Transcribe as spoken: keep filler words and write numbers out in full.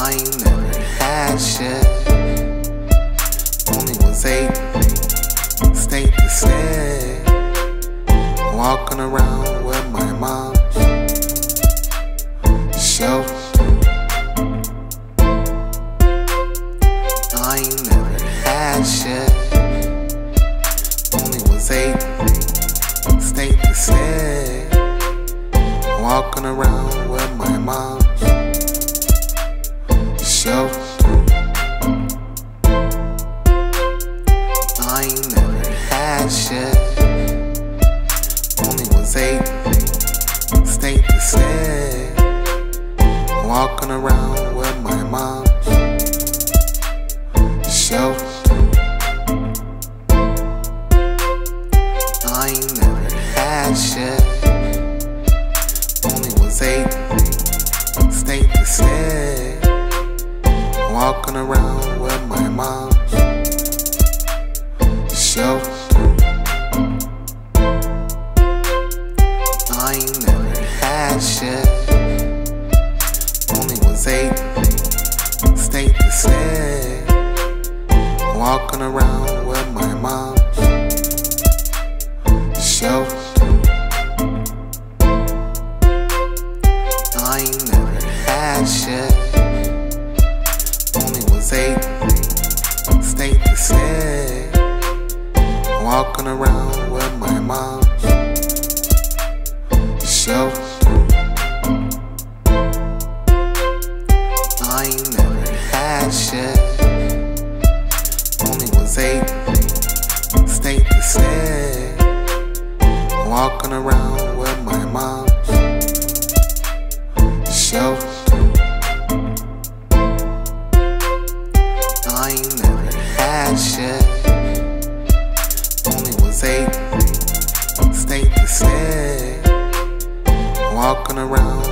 I ain't never had shit. Only was eight, stayed the same. Walking around with my mom's show. I ain't never had shit. Only was eight, stayed the same. Walking around with my mom's show. I ain't never had shit. Only was eight, stayed the same. Walking around with my mom's show. I ain't never had shit. Only was eight, stayed the same. Walking around with my mom's show. I ain't never had shit. Only was eight, stayed the same. Walking around with my mom's show. I ain't never had shit. Only was eight, stayed the same. Walking around with my mom's show. I ain't never had shit. Only was eight, stayed the same. Walking around with my mom's show. I ain't never had shit. Only was eight, stayed the same. Walking around